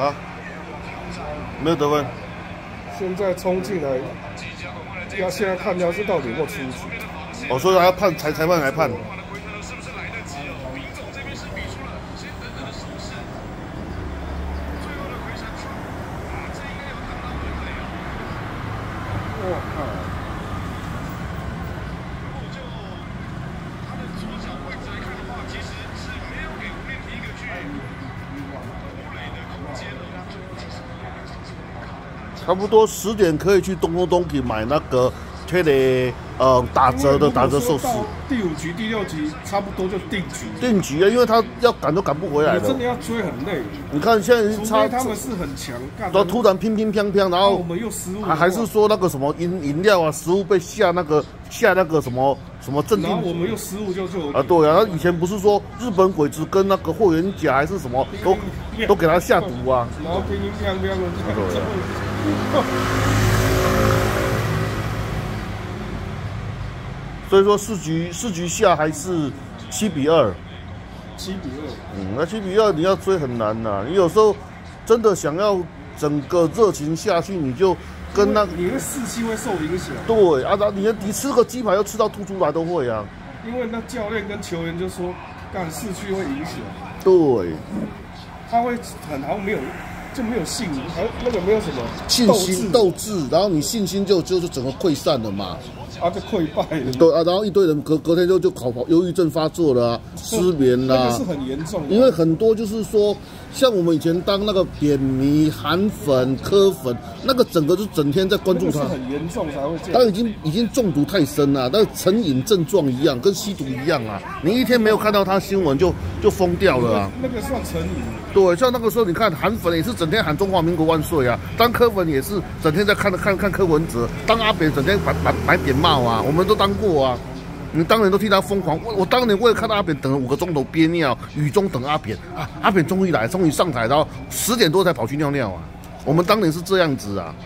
啊，没有得分。 现在冲进来，现在看是到底有没有出局。 哦，所以还要判裁判来判。 我靠！ 差不多10点可以去东风东体买那个打折寿司。 第5局、第6局差不多就定局。 定局啊，因为他要赶都赶不回来了。 真的要追很累。 你看现在除非他们是很强， 都突然乒乒乓乓，然后我们又失误， 还是说那个什么饮料啊、食物被下那个什么镇定， 然后我们又失误就啊，对啊，以前不是说日本鬼子跟那个霍元甲还是什么都给他下毒啊， 然后乒乒乓乓的。 所以说四局下还是7比2。 7比2。 那7比2你要追很难呐，你有时候真的想要整个热情下去，你就跟那你的士气会受影响。 对啊，你吃个鸡排要吃到吐出来都会啊。 因为那教练跟球员就说，干士气会影响。 对。 他会好像没有信，那个没有什么信心斗志，然后你信心就整个溃散了嘛。 就溃败了。 对啊，然后一堆人隔天就跑忧郁症发作了啊，失眠啦。 那个是很严重的。 因为很多就是说，像我们以前当那个扁迷、韩粉、柯粉，那个整个就整天在关注他。 那个是很严重才会这样。 他已经中毒太深了，那成瘾症状一样，跟吸毒一样啊。你一天没有看到他新闻就疯掉了啊。 那个算成瘾。 对，像那个时候你看韩粉也是整天喊中华民国万岁啊，当柯粉也是整天在看柯文哲，当阿扁整天摆扁帽啊，我们都当过啊。你当年都替他疯狂，我当年为了看到阿扁等了5个钟头憋尿，雨中等阿扁啊，阿扁终于来，终于上台，然后10点多才跑去尿尿啊。我们当年是这样子啊。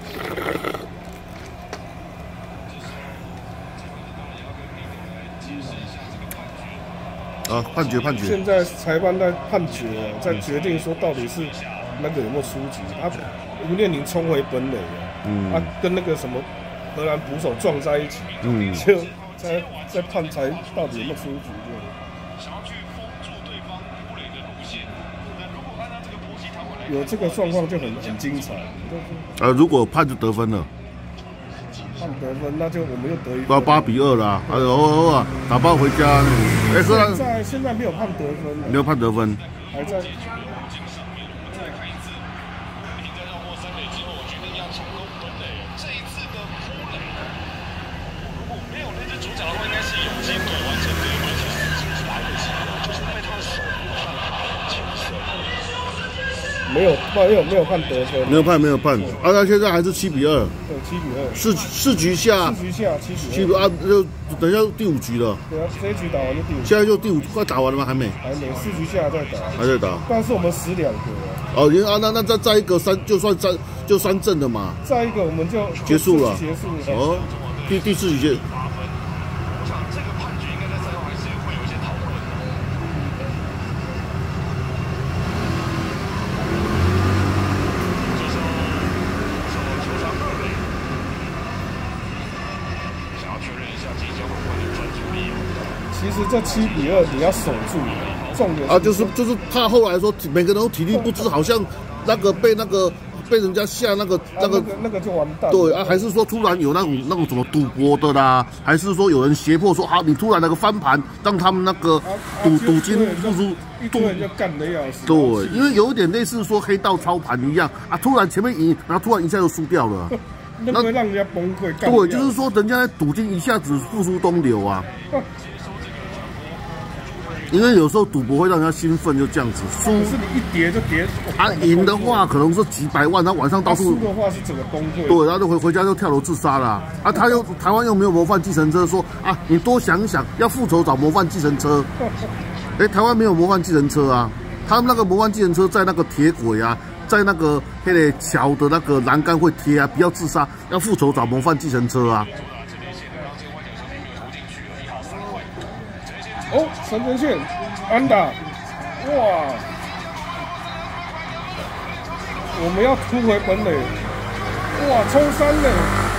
啊，判决。 现在裁判在判决，在决定说到底是那个有没有出局。吴念宁冲回本垒了，跟那个什么荷兰捕手撞在一起，就在判裁到底有没有出局这样。有这个状况就很精彩。 如果判就得分了。 判得分，那就我们又得1分。 8比2啦，打包回家。 现在没有判得分。 没有判得分。 还在。没有判得分， 没有判，那现在还是7比2。 对，7比2。 四局下 7比 2啊，就等一下第5局了。 对啊，这一局打完就第5局。 现在就第5，快打完了吗？还没 4局下再打。 还在打。 但是我们10-2个。 那再一个就3阵了嘛。 再一个我们就结束了。 哦， 第4局结。 其实这7比2你要守住，重点就是怕后来说每个人都体力不支，好像被人家下那个就完蛋。 对啊，还是说突然有那种什么赌博的啦，还是说有人胁迫说你突然那个翻盘，让他们那个赌金付出， 一堆人就干得要死。 对，因为有点类似说黑道操盘一样啊，突然前面赢，然后突然一下就输掉了。 那会让人家崩溃。 对，就是说人家赌金一下子付诸东流啊。因为有时候赌博会让人家兴奋，就这样子。输是你一跌就跌。 赢的话可能是几百万，他晚上到处。 输的话是整个崩溃。 对，然后就回家就跳楼自杀了。台湾又没有模范计程车，说你多想想，要复仇找模范计程车。台湾没有模范计程车啊，他们那个模范计程车在那个铁轨啊，在那个桥的那个栏杆会贴啊，不要自杀，要复仇找模范计程车啊。 陈承宪安打，哇！ 我们要突回本垒，哇，冲三垒，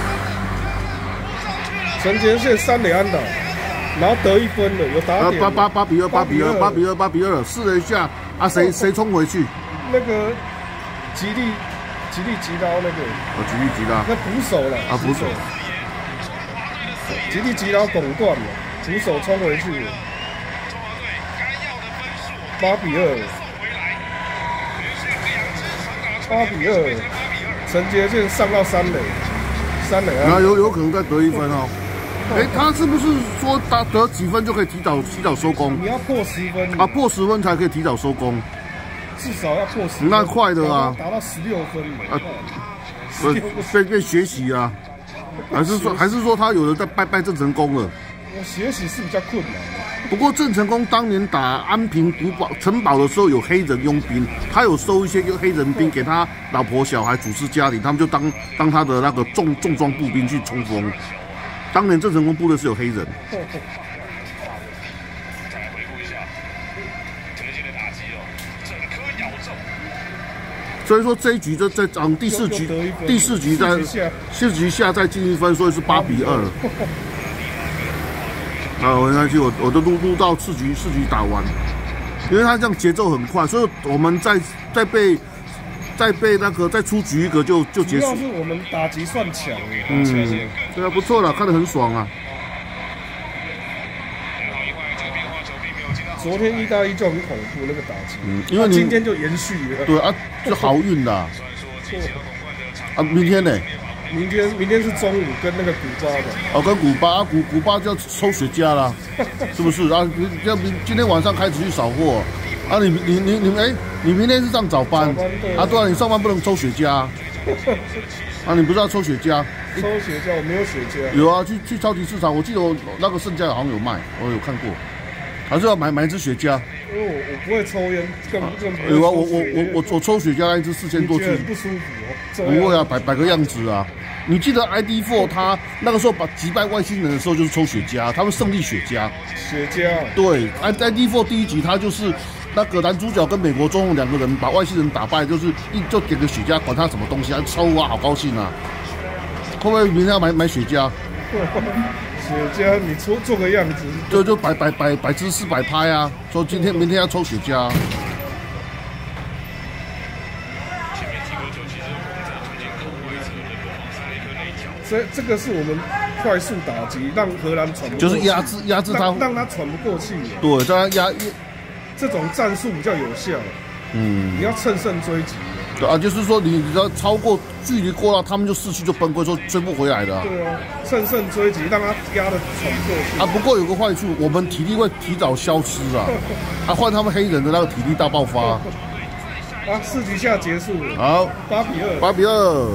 陈杰宪3垒安打，然后得1分了，有打点。 8比2，试了一下啊，谁冲回去？ 那个吉利吉刀那个， 吉利吉刀， 那捕手了啊，捕手，吉利吉刀拱断了，捕手冲回去了，8比2。8比2，陈杰宪上到3垒啊， 然后有可能再得1分哦。他是不是说得几分就可以提早收工？ 你要破10分啊，破10分才可以提早收工， 至少要破10分。 那快的啊， 达到16分了。 被学习啊，还是说他有人在拜郑成功了？ 我学习是比较困难的。 不过郑成功当年打安平城堡的时候有黑人佣兵，他有收一些黑人兵给他老婆小孩主持家里，他们就当他的那个重装步兵去冲锋。当年郑成功部队是有黑人。所以说这一局在第四局下再进1分，所以是8比2。啊，没关系，我都录到4局打完，因为他这样节奏很快，所以我们再被那个再出局一个就结束。 主要是我们打击算强， 对啊，不错了，看得很爽啊。 昨天1打1就很恐怖那个打击， 因为今天就延续了。 对啊，就好运啦。啊，明天呢？ 明天是中午跟那个古巴的。 哦，跟古巴古巴就要抽雪茄啦，是不是？啊，今天晚上开始去扫货。啊，你明天是上早班啊？对啊，你上班不能抽雪茄啊。啊，你不是要抽雪茄？ 抽雪茄，我没有雪茄。 有啊，去超级市场，我记得我那个盛家好像有卖，我有看过。还是要买一支雪茄。 因为我不会抽烟，更有啊，我抽雪茄那一支4000多支， 不舒服哦。 不会啊，摆个样子啊。你记得 ID4 他那个时候击败外星人的时候就是抽雪茄，他们胜利雪茄。 雪茄。对 ，ID4 第1集他就是那个男主角跟美国总统2个人把外星人打败，就点个雪茄，管他什么东西，还抽啊，好高兴啊。会不会明天要买雪茄？ 雪茄，你做个样子。 就摆姿势摆拍啊，说明天要抽雪茄。 这个是我们快速打击，让荷兰喘不过气， 就是压制他， 让他喘不过气。 对，让他这种战术比较有效。你要乘胜追击。 对啊，就是说你只要超过距离过到，他们就士气就崩溃，说追不回来的。 对啊，乘胜追击，让他压得喘不过气。 啊，不过有个坏处，我们体力会提早消失啊。换他们黑人的那个体力大爆发。 4局下结束了。 好， 8比2。 8比2。